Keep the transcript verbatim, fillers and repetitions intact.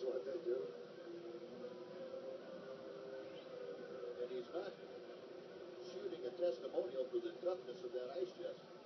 what they do. And he's not shooting a testimonial for the toughness of that ice chest.